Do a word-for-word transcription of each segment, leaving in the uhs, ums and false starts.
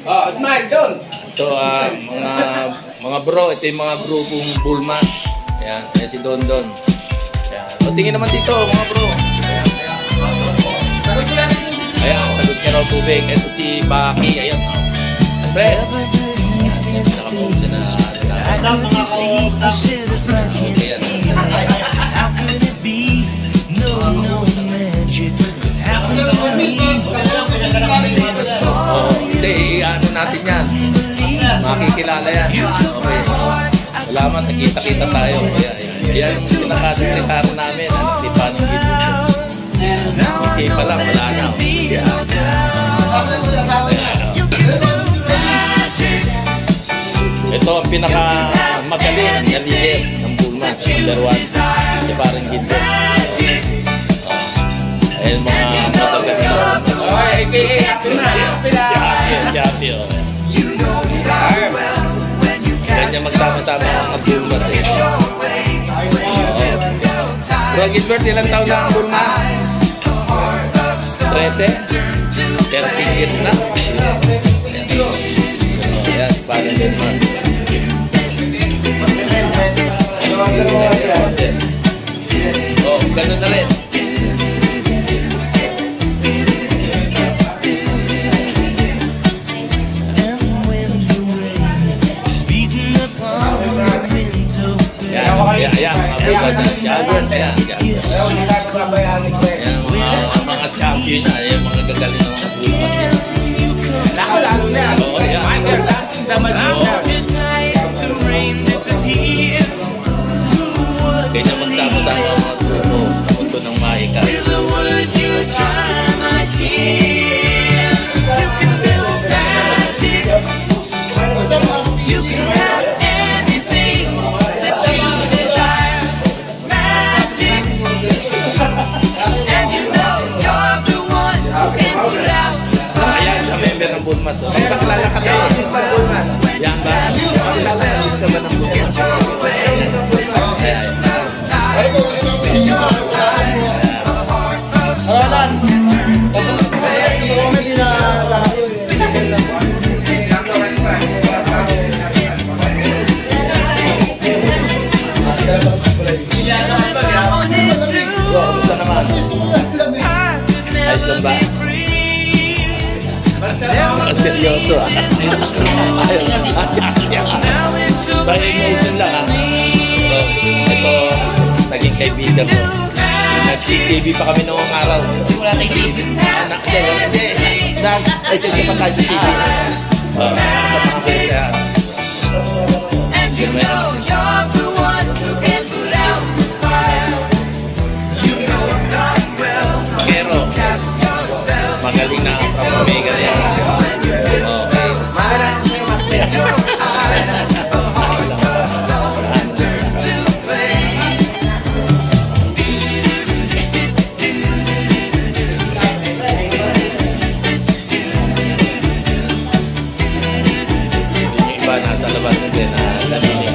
Oh, smile doon. Ito, uh, mga mga bro, ito yung mga grupong Bulma. Ayan, ayan si Don Don. Ayan. O, tingin naman dito, mga bro. Ayan, sagot niya raw tubig. Ito si Baki. Ayan. Andres. Ayan, nakapost na. Ayan, mga Ayan. Oh, hindi, ano natin yan. Makikilala yan. Okay. Salamat, nakita-kita tayo. Ayan, ayan yung pinaka-sekretary namin. Ano, di pa nung video. Hindi pa lang, wala na. Ayan. Ito ang pinaka-magaling na leader ng Bulma. Number one. Hindi parang Gilbert. Ayan mga matagal na. Ay, kaya happy na. Happy na. Happy, happy. Ganyan magsama-sama ang mga Bulma. Bro Gilbert, ilang taon na ang Bulma? thirteen? thirteen years na? Ayan, parang Bulma. Oh, ganun na rin. Ayan, ayan, mga bukas na. Jagger, ayan, jagger. Ayan, mga champion na. Ayan, mga gagaling na mga bukas niya. Lalo-lalo na. Oo, ayan. Michael, daman na. Ganyan magsama-sama ang mga grupo sa mundo ng Mahika. Ayan, sa member ng Bulma to. Ay, baklala ka tayo. Yan ba? Baklala ka ba ng Bulma? Ayan. Alan! Comment nila lahat yun. Gusto naman. Ayos lang ba? Ang seryoso ah. Ayos. Bang emotion lang ah. Ito, naging kaibigan mo. Nag-C T V pa kami noong araw. Wala tayong T V. Anak, hindi. Ay, kasi pa tayo T V. Sa mga kaya. And you know you're the one who can put out the fire. You know God will. Pero, magaling na ang Omega yan. Okay. Magaling na. Nasa labas na din na naninig.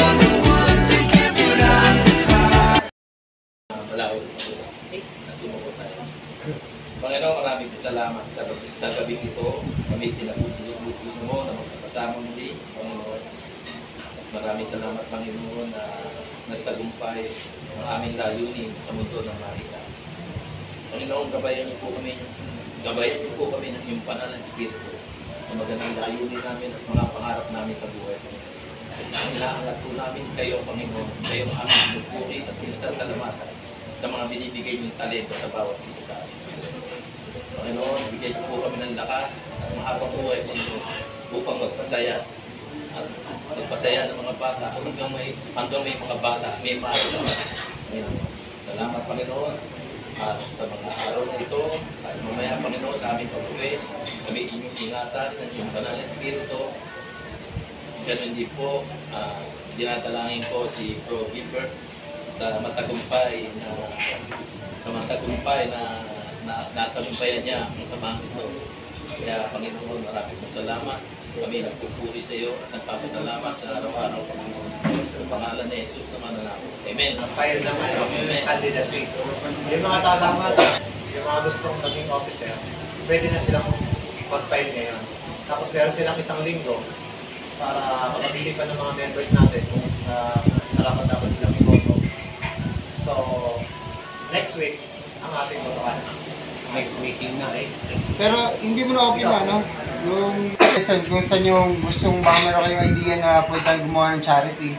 Panginoon, maraming salamat sa, sa gabi ito. Kami tinabuti mo na magkakasama muli, Panginoon. Maraming salamat, Panginoon, na nagtagumpay ang aming layunin sa mundo ng Mahika. Panginoon, gabayan niyo po kami, gabayan niyo po kami ng iyong banal na Espiritu. Ang magandang layunin namin at mga pangarap namin sa buhay. Inaangat po namin kayo, Panginoon, kayo ang aming pinupuri at pinasasalamatan sa mga binibigay niyong talento sa bawat isa sa amin. Panginoon, bigay niyo po kami ng lakas at mahabang buhay, Panginoon, upang magpasaya at magpasaya ng mga bata hanggang may, hanggang may mga bata, may maalaman. Salamat, Panginoon. At sa mga araw na ito, at mamaya, Panginoon, sa aming pag-uwi, kami inyong ingatan ng iyong banal na Espiritu. Ganun din po, uh, dinadalangin ko si Bro Gilbert sa matagumpay na sa matagumpay na, na natagumpayan niya ang samahan ito. Kaya, Panginoon, maraming po salamat. Kami nagpupuri sa iyo at nagpapasalamat sa araw-araw, Panginoon. Sa pangalan ni Jesus sa mananako. Amen. File naman yung candidacy. Yung mga talamat, yung mga gustong naging officer, pwede na silang mag-file ngayon. Tapos meron silang isang linggo para kapag-isipan ng mga members natin kung uh, karapat dapat silang iboto. So, next week, ang ating botohan. Next meeting na eh. Pero hindi mo na open na, no? Yung saan, kung saan yung gustong baka meron kayong idea na pwede tayo gumawa ng charity.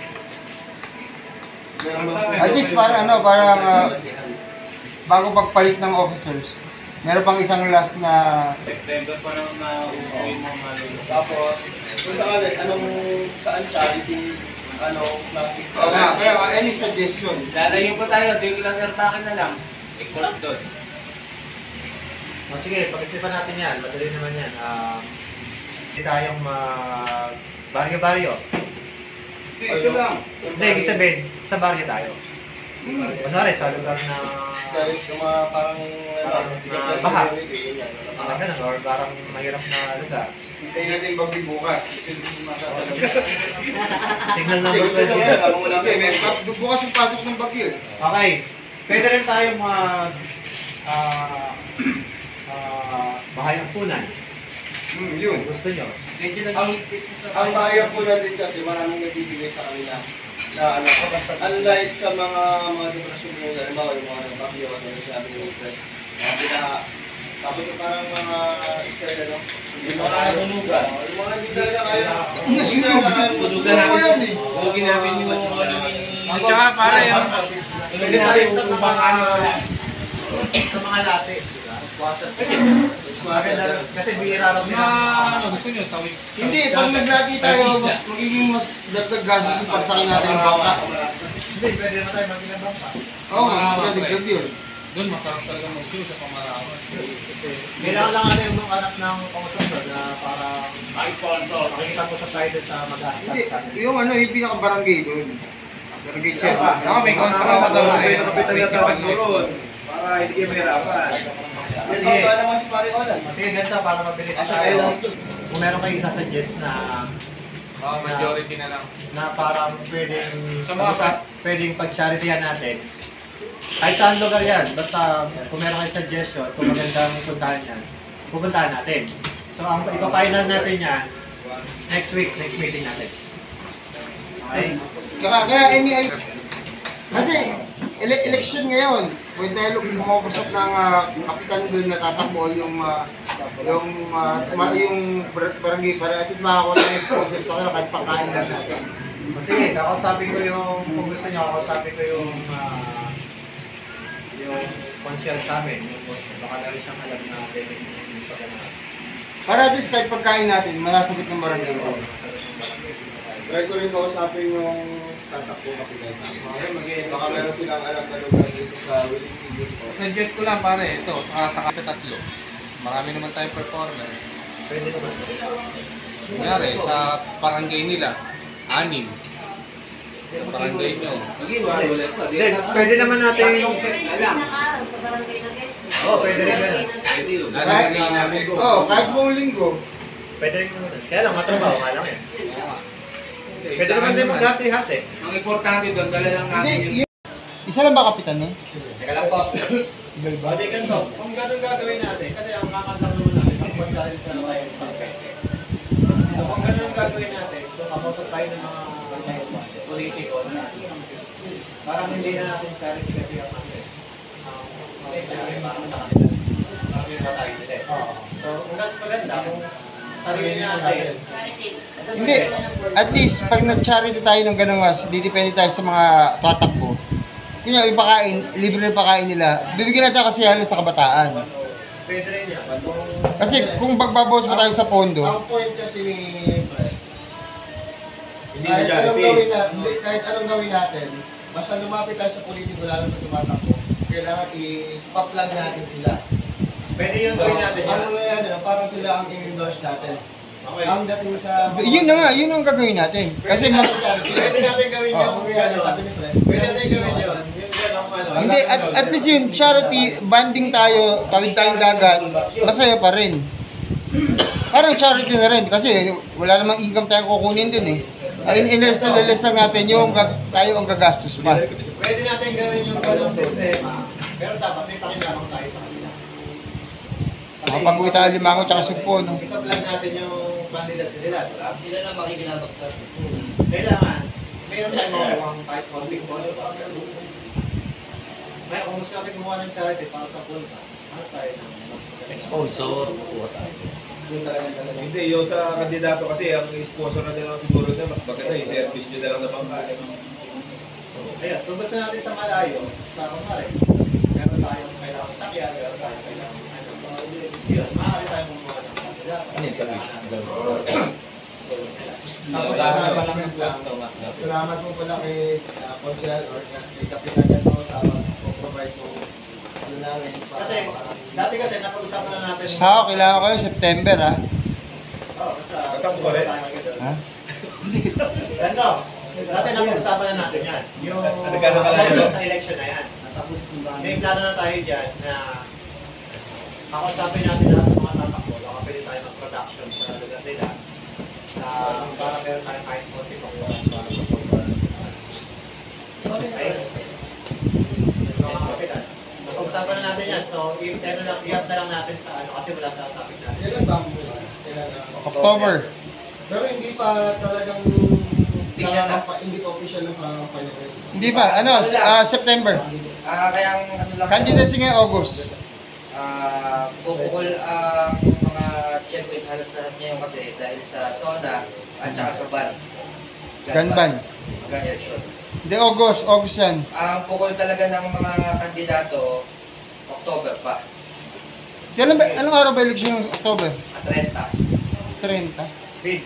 At least para ano, parang uh, bago pagpalit ng officers, meron pang isang last na... September pa naman na uuwi mo malulog. Tapos, kung sakali, anong, saan charity, anong classic? Oh, kaya, kaya uh, any suggestion? Lalayo po tayo, di lang airpakin na lang. Ikot doon. O sige, pag-isipan natin yan. Madali naman yan. Uh, hindi tayong mag... baryo-baryo. Hindi, isa lang. Hindi, ibig sabihin, sa baryo tayo. Kunwari, sa lugar na... Dahil sa mga parang... Parang ano, na sa baha. community, ganyan. Parang ganun, or parang mahirap na lugar. Hintayin natin yung bagyo bukas. Kasi hindi mo masasabi. Signal Hindi, number gusto nyo twenty. yan, alam mo lang. Okay, may pa- bukas yung pasok ng bagyo eh. Okay. Pwede rin tayo mag... ah ah bahay ng punan. Hmm, yun. Kung gusto nyo. Ang, ang bayan po na din kasi maraming nagbibigay sa kanila. Na ano, unlike sa mga mga depresyon mo, halimbawa yung mga nagpapagyo at mga sabi ng interest. Mga na, tapos yung parang mga style ano, Yung mga nanunugan. yung mga hindi talaga kaya. Hindi, sino yung Tulugan namin. Tulugin namin yung ano ni... At saka pare yung... Tulugin namin yung ubang ano. Sa mga latte. Squatters. Maganda, kasi bihira lang sila. ano gusto nyo? Tawid. Hindi, pag naglati tayo, mas, magiging mas dagdag gastos yung para sa akin natin yung bangka. Hindi, pwede naman tayo mag-inabang pa. Oo, mas dagdag yun. Doon masarap talaga mag-show sa pamarawan. Kailangan lang natin yung mga anak ng kamusunod na para Ay, konto. makikita ko sa Friday sa mag-aasal Hindi, sa atin. yung ano, yung pinaka-barangay doon. Barangay chair. Ako may kontra ako daw sa iyo. Isipan mo yun. Para hindi kayo mahirapan. May bangka naman si Pare Olan. Sige, ganito para mabilis Asa tayo. kayo lang. Kung meron kayo isasuggest na Oh, majority na lang. na parang pwedeng Sa mga pag- pwedeng pag-charityhan natin. Kahit saan lugar yan, basta kung meron kayong suggestion, kung magandang puntahan yan, pupuntahan natin. So, ang ipa-final natin yan, next week, next meeting natin. Okay? Kaya, kaya Amy ay... Kasi, ele- election ngayon, pwede tayo kumapasok ng uh, kapitan doon na tatakbo yung uh, yung uh, ma- yung bar- barangay para at least makakuha tayo ng sponsor sa kanila kahit pangkain lang natin. O sige, kakausapin ko yung, kung gusto nyo, kakausapin ko yung ah, yung consul sa amin, yung baka na rin siyang alam na pwede yung pagkana. Para at least kahit pagkain natin, masasagot ng barangay ko. Try ko rin kausapin yung tatakbo kapitan sa akin. Baka meron silang alam na lugar dito sa Willis City. Suggest ko lang pare, ito, saka saka sa tatlo. Marami naman tayong performer. Pwede naman. Kunyari, sa barangay nila, anim. Sa barangay nyo. Hindi, pwede naman natin yung... araw sa barangay natin. Oo, pwede rin ganun. Lalagay namin. Oo, oh, kahit buong linggo. Pwede rin ganun. Kaya lang, matrabaho nga lang yan. Pwede naman din maghati-hati. Ang importante doon, dala lang natin Hindi, yung... yun. Isa lang ba kapitan nun? Teka lang po. Iba-iba. Hindi ganito, kung ganun gagawin natin, kasi ang kakantang naman natin, ang pag-challenge na tayo sa beses. So kung ganun ang gagawin natin, so kamusap tayo ng mga politiko na parang hindi na natin charity kasi ang natin. Ang parang sa kanila. Parang yun na tayo nila eh. So kung that's maganda, kung sarili natin, Hindi, at least pag nag-charity tayo ng gano'n nga, didepende tayo sa mga tatakbo. Kunya, ipakain, libre na pakain nila, bibigyan natin kasiyahan sa kabataan. pwede rin yan. Kasi kung magbabawas pa tayo sa pondo, Ang point kasi ni Press, Hindi kahit na anong charity. gawin na, hindi, kahit anong gawin natin, basta lumapit tayo sa politiko, lalo sa tumatakbo, kailangan i-pop lang natin sila. Pwede yung gawin natin yan. Ang nangyayari, parang sila ang in-endorse natin. Okay. Ang dating sa... yun na nga, yun ang gagawin natin. Kasi Pwede ma- natin charity. Pwede natin gawin Oh. yan. Ang nangyayari, sabi ni Press, Pwede natin gawin yun. Yung gano'ng ano. hindi, at, at least yun, charity, banding tayo, tawid tayong dagat, masaya pa rin. Parang charity na rin, kasi wala namang income tayong kukunin dun eh. Ay, in-less na less lang natin yung gag- tayo ang gagastos pa. Pwede natin gawin yung gano'ng sistema. Pero dapat may pakinabang tayo sa kanila. Makapag-uwi tayo limango tsaka sugpo, no? Ipag-plan natin yung candidates nila, di ba? Sila na makikinabak sa atin. Kailangan, mayroon tayong makukuha kahit konting bono para sa grupo. Ngayon, kung gusto natin gumawa ng charity para sa pulpa, ano tayo ng mas maganda? Sponsor, kukuha tayo. Yung talagang talagang. Hindi, yung sa kandidato kasi, ang sponsor na din lang siguro na mas maganda, yung service nyo na lang na bangka. Ayun, kung gusto natin sa malayo, sa kumari, meron tayong kailangan sakyan, meron tayong kailangan ano, yun, maaari tayong gumawa ng kandidato. Ano yung service? Kasama na pa lang yung plan. Salamat po pala kay uh, Consel or kay Kapitan Gano sa pag-provide po ano namin. para Kasi, makakamit. dati kasi napag-usapan na natin. Sa ako, kailangan ko yung September, ha? Oo, basta. Tatakbo ka rin? Ha? Ganito, dati napag-usapan na natin yan. Yung Ano ka na kalayo? about sa election na yan. May plano na tayo dyan na makausapin natin lahat ng mga tatakbo. Baka pwede tayo mag-production sa lugar nila. Na para meron tayong kahit konti pang para sa pagkakas. Ayun. Mga kapitan. Napag-usapan na natin yan. So, i-ano lang, i-up na lang natin sa ano kasi wala sa topic natin. Kailan ba ang mula? Kailan na? October. Pero hindi pa talagang Official na? pa, hindi pa official ng uh, final. Hindi pa, ano, ah, September. Ah, kaya ang ano lang Candidacy ngayon, August. ah pupukol ang mga checkpoint halos lahat ngayon kasi dahil sa SONA at saka sa ban. Ganban. Gun election. Hindi, August, August yan. Ang pukol talaga ng mga kandidato, October pa. Kailan ba, anong araw ba election ng October? At thirty. thirty. Bid.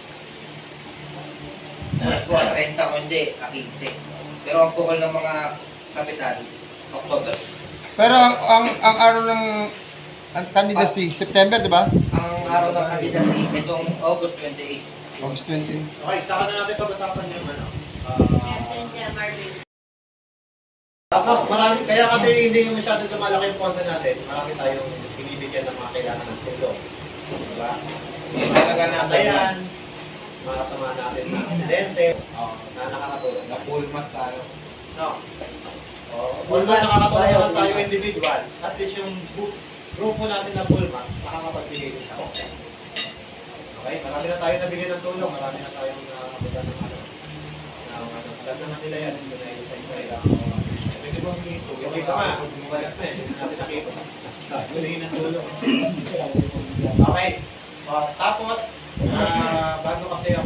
Kung at thirty kung hindi, a fifteen. Pero ang pukol ng mga kapitan, October. Pero ang, ang, ang araw ng ang candidacy, September, di ba? Ang araw ng kandidacy, itong August twenty-eight. August twenty. Okay, saka na natin pag-usapan yung ano. ah, Messenger, Marvin. Tapos marami, kaya kasi hindi yung masyadong lumalaki yung content natin, marami tayong binibigyan ng mga kailangan ng tulong. Diba? Yung talaga natin. Katayan, mga kasama natin na aksidente, na nakakatulong. full mask tayo. No. Oh, although nakakatulong naman tayo individual, at least yung bu- grupo natin na full mass, nakakapagbigay din sa okay. Okay, marami na tayo nabigay ng tulong, marami na tayong nakakuha ng ano. Na ano, alam naman nila yan, hindi na isa-isa nila. Pwede ba dito? Yung iba nga, umalis na eh, hindi natin nakita. Humingi ng tulong. Okay. Uh, tapos, uh, bago kasi ako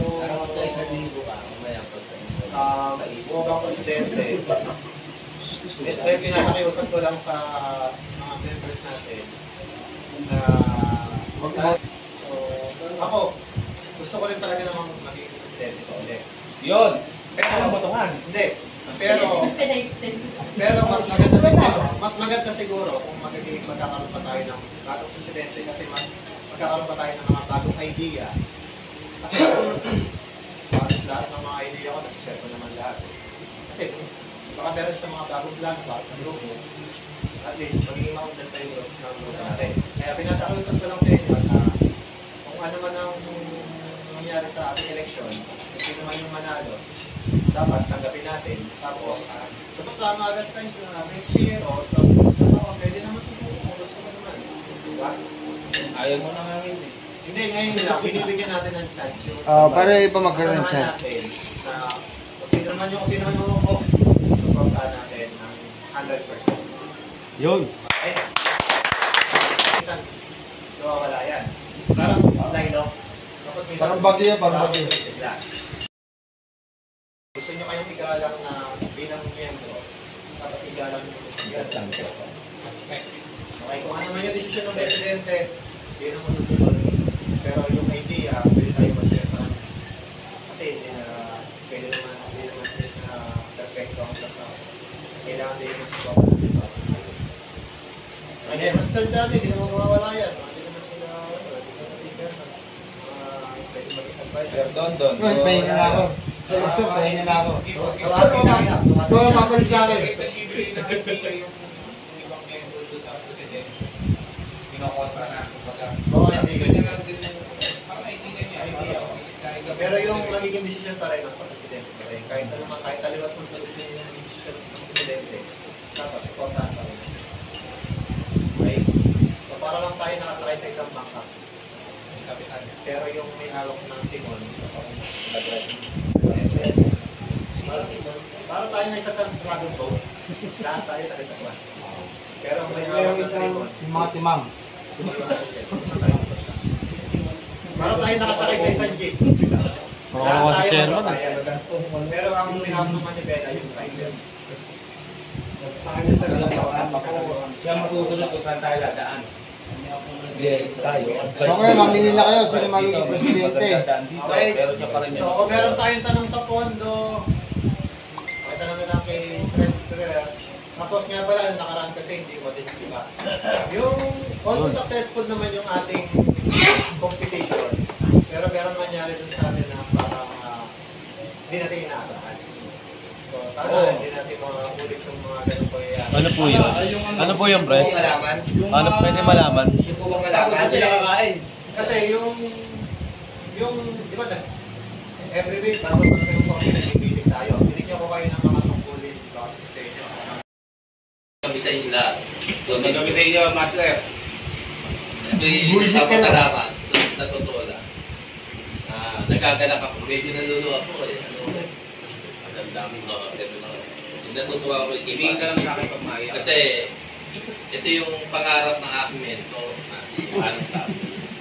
uh, buwag presidente, ito yung pinasakiusan ko lang sa mga members natin na so, ako, gusto ko rin talaga namang magiging presidente ko ulit. Yun! Pero, Ano botohan? hindi. Pero, Pina-extend. pero mas maganda siguro, mas maganda siguro kung magiging magkakaroon pa tayo ng bagong presidente kasi mas magkakaroon pa tayo ng mga bagong idea. Kasi halos lahat ng mga idea ko, nag-share ko naman lahat. Kasi baka meron siya mga bagong plan para sa grupo. At least magiging maundan tayo ng grupo natin. Kaya pinatakiusan ko lang sa inyo na kung ano man ang nangyari sa ating eleksyon, kung sino man yung manalo, dapat tanggapin natin. Tapos, sa basta agad tayo sa next year o sa ano, pwede naman sa buong kung gusto mo naman. Diba? Ayaw mo na nga yun eh. Hindi, ngayon lang, binibigyan natin ng chance yung Ah, para iba magkaroon ng kasamahan chance. natin na kung sino man yung kung sino man yung ako, supportahan natin ng one hundred percent. Yun. Okay? Minsan, nawawala yan. Parang lino. Tapos minsan, Parang bagyo, parang bagyo. bigla. Gusto nyo kayong igalang na bilang miyembro, dapat igalang nyo igalang. Okay, kung ano man yung desisyon ng presidente, yun ang masusunod. Pero yung idea, pwede tayo mag-share sa kanya. Kasi hindi na, pwede naman, hindi naman na perfecto ang lahat. Kailangan din yung support natin. Kaya mas salita hindi naman mawawala yan. Hindi naman sila, ano, hindi naman sila, ah, pwede maging advice. Sir Don Don. Yun, pahinga na ako. So, so, pahinga na ako. Tawagin na kita. Ito ang mapalit sa akin. Kinokontra na. Kumbaga. Oo, hindi Ganyan ganyan. lang din yung parang kaibigan niya. Idea, oh. Pero yung magiging decision pa rin ng presidente pa rin. Kahit ano man, kahit taliwas mo sa gusto niya yung decision ng presidente, dapat supportahan pa rin. Okay? So para lang tayo nakasakay sa isang bangka. Kapitan. Pero yung may hawak ng timon, para tayo na isa sa dragon boat, lahat tayo tayo sa kwan. Pero ang may hawak ng timon, Yung mga timang. para tayo nakasakay sa isang jeep. Oo, kasi chairman, Pero ang pinapanaman ni Bella yung driver. Siya matutulog kung saan tayo dadaan. Okay, mamili na kayo. Sino magiging presidente? Okay. Pero siya pa rin So, kung meron tayong tanong sa pondo, okay, tanong na lang kay President. Tapos nga pala, yung nakaraan kasi hindi ko din iba. Yung almost successful naman yung ating competition. Pero meron mangyari dun sa atin na parang uh, hindi natin inaasahan. So, sana Oh. hindi natin mga ulit yung mga ganun po yan. Ano po yun? Ano po yung press? Yung malaman. Ano pwede malaman? Yung po bang malaman? Kasi, kasi yung, yung, di ba, nag- every week, bago pa kayo po, nag-meeting tayo. Binigyan ko kayo ng mga tungkulin, di ba, kasi sa inyo. Kami sa inyo lahat. So, Kami sa inyo, Master. Ito'y nagpapasalamat sa, sa totoo lang. Ah, nagagalak ako. Medyo naluluwa ako eh. Ano, ang dami na ganun na. Natutuwa ako Ibigin ka ikipa. lang sa akin pag maiyak. Kasi ito yung pangarap ng aking mentor na si Anong Tabi.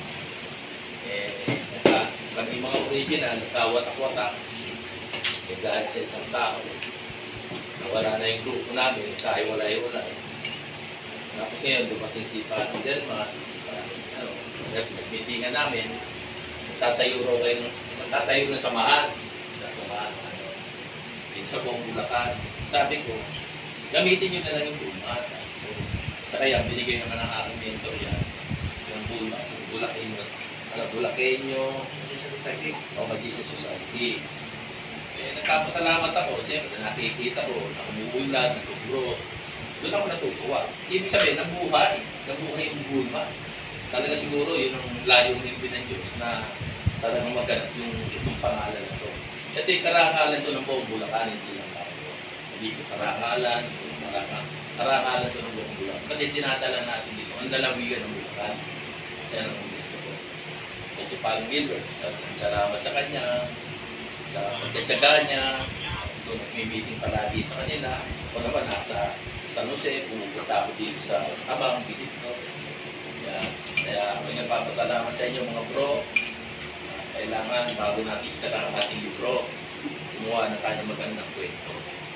Eh, naka, pag yung mga original, nagkawatak-watak, eh dahil sa isang tao, nawala na yung grupo namin, tayo walay-walay. Tapos ngayon, dumating si Pati Delma, si Pati, ano, nag-meetingan namin, tatayo raw kayo, magtatayo ng samahan, sa samahan, ano, dito sa buong Bulacan. Sabi ko, gamitin nyo na lang yung Bulma. Sabi ko, sa kaya, binigay naman ang aking mentor yan, yung Bulma, yung Bulakenyo, ano, Bulakenyo, o Mag-Jesus Society. Eh, nagkapasalamat ako, siyempre, nakikita ko, nakumuulan, nagugro. Doon ako natutuwa. Ibig sabihin, nabuhay. Nabuhay yung Bulma. Talaga siguro, yun ang layunin din ng Diyos na talagang maganap yung itong pangalan na ito. Ito yung karangalan ito ng buong Bulacan, hindi lang tayo. Hindi ko karangalan, karangalan, karangalan ito ng buong Bulacan. Kasi dinadala natin dito, ang dalawigan ng Bulacan. Yan ang gusto ko. Kasi Paling Gilbert, salamat sa kanya, sa pagtsatsaga niya, doon nag-meeting palagi sa kanila. Ako naman, nasa San Jose, pumunta ako dito sa Abang, dito. Kaya, kaya ako nagpapasalamat sa inyo mga bro. Kailangan bago natin isa lang ang ating libro, gumawa na tayo magandang kwento.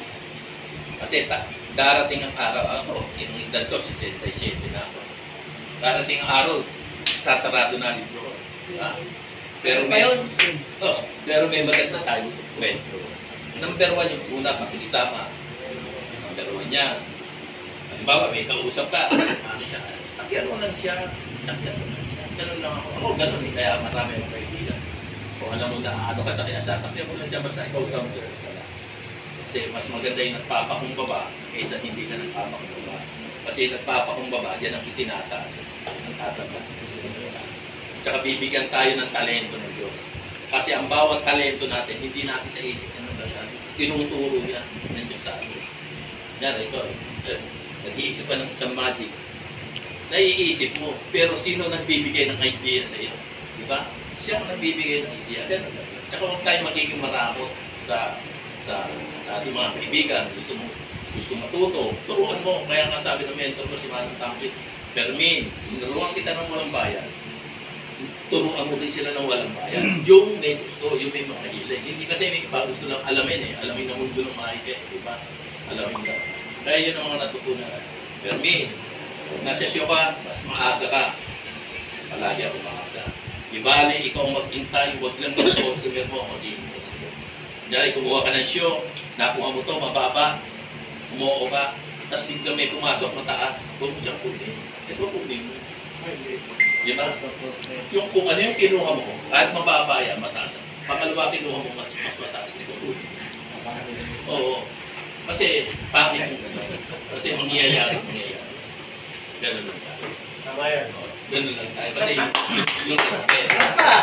Kasi ta, darating ang araw, ako, yung edad ko, sixty-seven na ako. Darating ang araw, sasarado na ang libro. Ha? Pero may, oh, pero may maganda tayo kwento. Number one yung una, pakilisama. Number one niya. Halimbawa, may kausap ka, ano siya, sakyan mo lang siya, sakyan mo lang siya. Ganun lang ako. Ako, ganun eh, kaya marami akong kaibigan. Kung alam mo na ano ka sa kanya, sasakyan mo lang siya, basta ikaw down there ka lang. Kasi mas maganda yung nagpapakumbaba kaysa hindi ka nagpapakumbaba. Kasi nagpapakumbaba, yan ang itinataas. Ang tatanda. Tsaka bibigyan tayo ng talento ng Diyos. Kasi ang bawat talento natin, hindi natin sa isip ng nagdasal. Tinuturo yan ng Diyos sa atin. Yan, ito. Eh, nag-iisip ka ng isang magic. Naiisip mo, pero sino nagbibigay ng idea sa iyo? Di ba? Siya ang nagbibigay ng idea. Ganun. Tsaka huwag tayo magiging maramot sa sa sa ating mga kaibigan. Gusto mo gusto matuto, turuan mo. Kaya nga sabi ng mentor ko si Manong Tampit, Permin, turuan kita ng walang bayan. Turuan mo din sila ng walang bayan. Yung may gusto, yung may mga hilig. Hindi kasi may iba gusto lang alamin eh. Alamin ng mundo ng mahiga eh. Di ba? Alamin lang. Kaya yun ang mga natutunan. Permin, nasa show ka, mas maaga ka. Palagi ako maaga. Di bali, ikaw ang mag-intay, huwag lang yung customer mo, magiging customer. Dahil kumuha ka ng show, nakuha mo to, mababa, umuo ka, tapos bigla may pumasok mataas, huwag mo siyang kunin. Ito kunin mo. Di ba? Yung kung ano yung kinuha mo, kahit mababa yan, mataas. Pangalawa kinuha mo, mas, mas mataas. Ito kunin. Oo. Kasi, pangit mo. Kasi mangyayari, mangyayari. Ganun lang tayo. Tama yan. Ganun lang tayo. Kasi yung, yung respeto.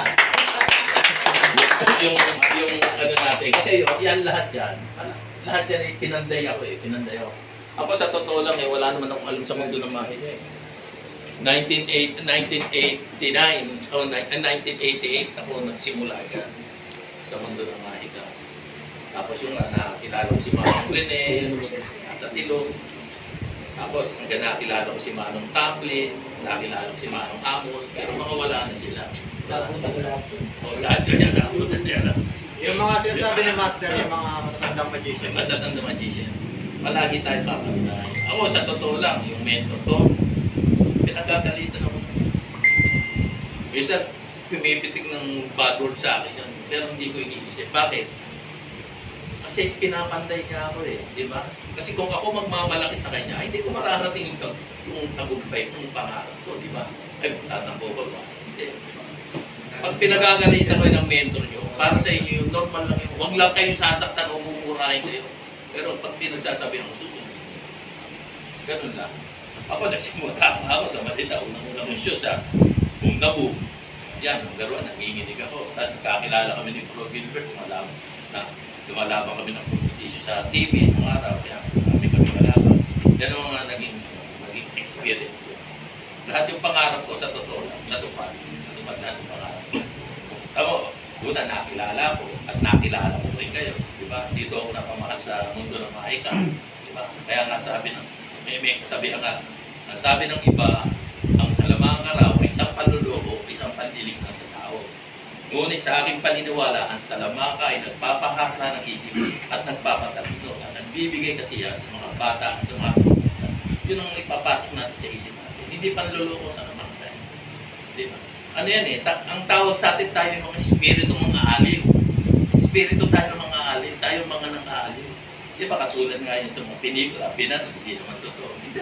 yung, yung ano natin. Kasi yun, yan lahat yan. Lahat yan eh, pinanday ako eh. Pinanday ako. Ako sa totoo lang eh, wala naman akong alam sa mundo ng mahina eh. nineteen eighty-nine o nineteen eighty-eight ako nagsimula yan sa mundo ng mahika. Tapos yung uh, nakilala ko si Manong Rene, nasa Tilog. Tapos hanggang nakilala ko si Manong Tamplin, nakilala ko si Manong Amos, pero mga wala na sila. Tapos sa lahat. O, lahat yun yan, nakutan yan. Yung mga sinasabi ng master, yung mga matatandang magician. Yung matatanda magician, palagi tayo papandahin. Ako, sa totoo lang, yung mentor ko, pinagagalitan ako. Isa, pumipitik ng bad word sa akin yun, pero hindi ko iniisip. Bakit? Kasi pinapantay niya ako eh, di ba? Kasi kung ako magmamalaki sa kanya, hindi ko mararating yung, yung tagumpay, yung pangarap ko, di ba? Ay, tatampo ko ba? Hindi. Pag pinagagalitan ko ng mentor nyo, para sa inyo yung normal lang yun. Huwag lang kayong sasaktan o mumurahin kayo. Pero pag pinagsasabi ng susunod, ganun lang. Ako nagsimula ako sa Matita, unang-unang show sa Kung Nabu. Yan, ang laruan, nanginginig ako. Tapos nagkakilala kami ni Pro Gilbert, lumalaban, na lumalaban kami ng competition sa T V nung araw. Kaya kami kami malaban. Yan ang mga naging, naging experience yun. Lahat yung pangarap ko sa totoo lang, natupad. Natupad na yung pangarap ko. Tamo, una nakilala ko at nakilala ko rin kayo. Diba? Dito ako napamahal sa mundo ng mahika. Diba? Kaya nga sabi ng, may may kasabihan nga, ang sabi ng iba, ang salamang araw ay isang panluloko, isang pandilig ng tao. Ngunit sa aking paniniwala, ang salamaka ay nagpapahasa ng isip at nagpapatalino at nagbibigay kasiya sa mga bata at sa mga komunidad. Yun ang ipapasok natin sa isip natin. Hindi panluloko sa salamaka. Diba? Ano yan eh, ta- ang tawag sa atin tayo yung mga espiritu mga aliw. Espiritu tayo ng mga aliw, tayo mga nang aliw. Di ba katulad nga yun sa mga pelikula, pinat, hindi naman totoo. Hindi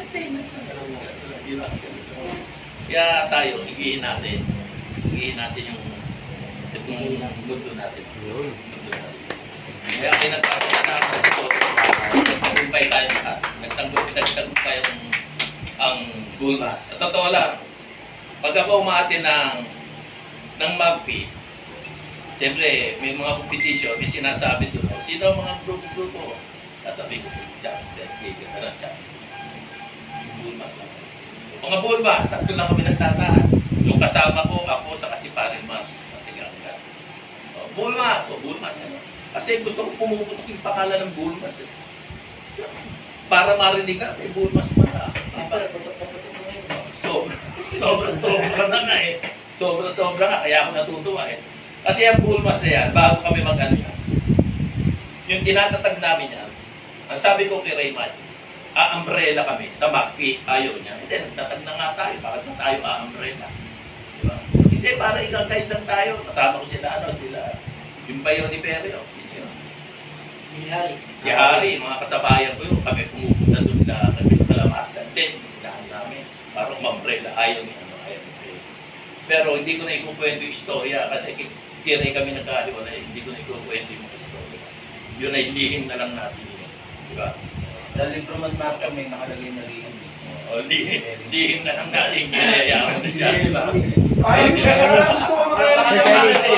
naman totoo. Kaya tayo, higihin natin. Higihin natin yung itong mundo natin. Mundo natin. Kaya pinagpapasalamat sa ito, nagtagumpay tayo lahat. Nagtagumpay ang, ang Bulmas. Sa totoo lang, pag ako umati ng, ng Magpi, siyempre may mga competition, may sinasabi doon, sino ang mga grupo-grupo? Sasabi ko, Chaps, Kaya, Kaya, Chaps. Bulmas lang. Mga Bulmas, tatlo lang kami nagtataas. Yung kasama ko, ako, sa kasi parin mas. O, Bulmas, o Bulmas. Ano? Kasi gusto ko pumuputok yung pangalan ng Bulmas. Eh. Para marinig ka, may Bulmas pa. Master, putok-putok mo ngayon. So, sobra-sobra na nga eh. Sobra-sobra nga, kaya ako natutuwa eh. Kasi ang Bulmas na yan, bago kami mag-ano yan, yung tinatatag namin yan, ang sabi ko kay Raymond, a-umbrella kami sa Macpi, ayaw niya. Hindi, nagtatag na nga tayo, bakit na tayo a-umbrella? Diba? Hindi, para ilang guide lang tayo. Kasama ko sila, ano, sila, yung bayo ni Perio, sino yun? Si Hari. Si Hari, mga kasabayan ko yun, kami pumupunta doon nila, kami nakalamas, then, dahil namin, parang umbrella, ayaw niya, ano, ayaw niya. Pero hindi ko na ikukwento yung istorya, kasi kiray kami nagkaliwala, hindi ko na ikukwento yung istorya. Yun ay lihim na lang natin yun. Diba? Dahil from map kami, nakalagay na rin. O, lihim, lihim na lang natin, kinayayaan na siya. Diba? Ay, kaya gusto ko makaya.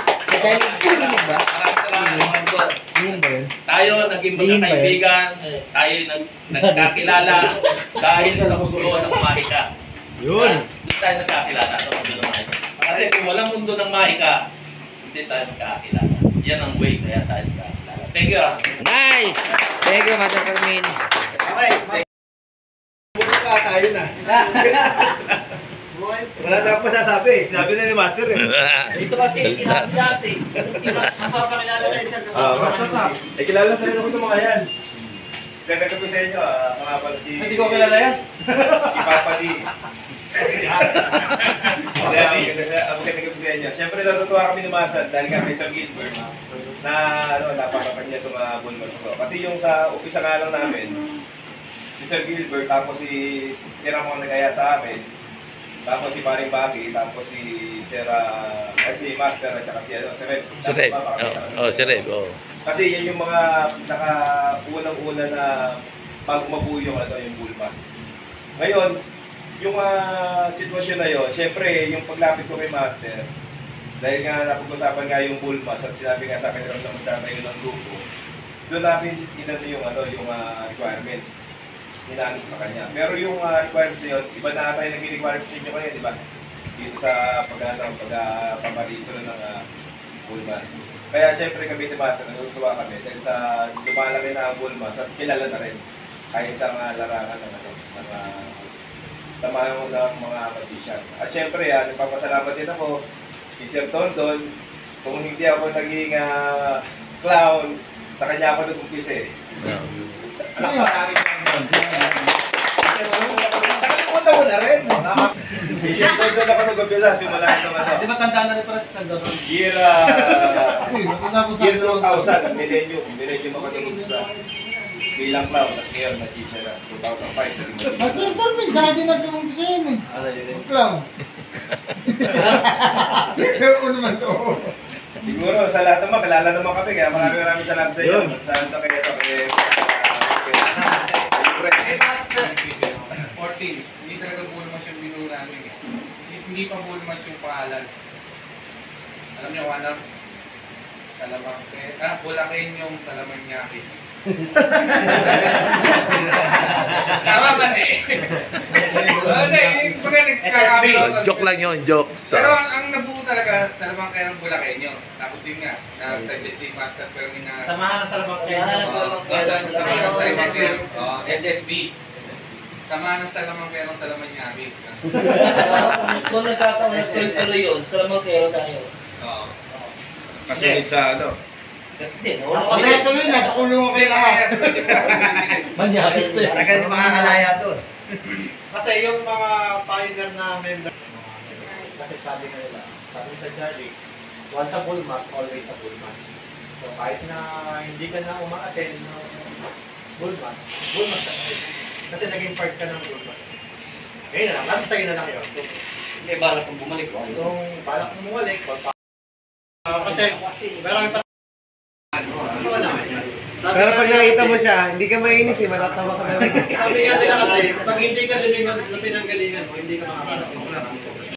Tayo naging magkakaibigan, tayo nag nagkakilala dahil sa mundo ng mahika. Yun. Hindi tayo nagkakilala sa mundo ng mahika. Kasi kung walang mundo ng mahika, hindi tayo nagkakilala. Yan ang way kaya tayo nagkakilala. Thank you. Nice! Thank you, Master Fermin. Okay, Buka tayo na. Wala tayong pasasabi. Sinabi na ni Master eh. Ito kasi sinabi dati. mapapakilala na yung sir. Ah, eh, kilala na rin ako itong mga yan. Ganda ko sa inyo, ah, mga pala si... Hindi ko kilala yan? Si Papa D. Ako ganda ko sa inyo. Siyempre, natutuwa kami ni Master dahil nga may Sir Gilbert na ano, napakapan niya itong uh, Bulmas ko. Kasi yung sa umpisa nga lang namin, si Sir Gilbert, tapos si Sir Ramon nagaya sa amin, tapos si Paring Baki, tapos si Sir, uh, si Master at saka si, ano, si Reb. Si Reb. Oo, oh, si Reb. Oh. Kasi yan yung mga naka-unang-una na bago mabuo yung, ano, yung Bulmas. Ngayon, yung uh, sitwasyon na yun, syempre, yung paglapit ko kay Master, dahil nga napag-usapan nga yung Bulmas at sinabi nga sa akin na magtatayo ng grupo, doon namin inano yung, ano, yung uh, requirements. hinanap sa kanya. Pero yung uh, requirements niyo, iba na tayo nag-requirements niyo kayo, di ba? Dito sa pag-ano, pag-paparehistro ng uh, Bulmas. Kaya siyempre kami ni Master, natutuwa kami dahil sa lumalaki na ang Bulmas at kilala na rin kahit sa mga larangan ng ano, ng uh, sa mga ng mga magician. At siyempre, uh, nagpapasalamat din ako kay Sir Tondon. Kung hindi ako naging uh, clown, sa kanya ako nag-umpisa eh. Anak pa namin lang doon. Nakalimutan ko na rin. Sir Tondon ako nag-umpisa, simula ito ano. Di ba tanda na rin para sa Sandro? Year, uh, Uy, matanda po sa year dalawang two thousand, millennium. Millennium ako nag-umpisa. Bilang clown, tapos ngayon na-teacher na. two thousand five. Master Dolphin, dati nag-umpisa yan eh. Ano yun eh? Clown. Pero naman to. Siguro sa lahat naman, kilala naman kami, kaya maraming maraming salamat sa iyo. Sa sa kaya ito, kaya Eh, Master. fourteen. Hindi talaga Bulmas yung binuo namin eh. Hindi- Hindi pa Bulmas yung pangalan. Alam niyo, ano? Salamangke. Ah, Bulaken yung Salamanyakis. Tama ba na eh? Hindi, pagka nagkakaroon. Joke lang yun, jokes. Pero ang, ang nabuo talaga, Salamangke ng Bulakenyo. Tapos yun nga, nag-suggest si Master Fermin na... Samahan na sa labas kayo. Samahan na sa labas. Samahan ng Salamangke. Oh, S S B. Samahan ng Salamangke ng Salamanyakis. Kung nagkataon na tuloy-tuloy yun, salamat kayo tayo. Oo. kasunod sa ano. Hindi, Kasi tuloy, nasa kulungan kayo lahat. Manyakin sa'yo. Tagal makakalaya doon. Kasi yung mga pioneer na member, kasi sabi nga nila, sabi sa Charlie, once a Bulmas, always a Bulmas. So kahit na hindi ka na uma-attend ng Bulmas, Bulmas ka na rin. Kasi naging part ka ng Bulmas. Ngayon na lang, last tayo na lang yun. Hindi, balak kong bumalik ko. Kung balak mo bumalik, kung pa- Ah, kasi, pero may pa- ano wala yan. Sabi Pero nga pag nila nakita kasi- mo siya, hindi ka mainis eh, matatawa ka na lang. Sabi nga nila kasi, pag hindi ka lumingon sa pinanggalingan mo, hindi ka makakarating sa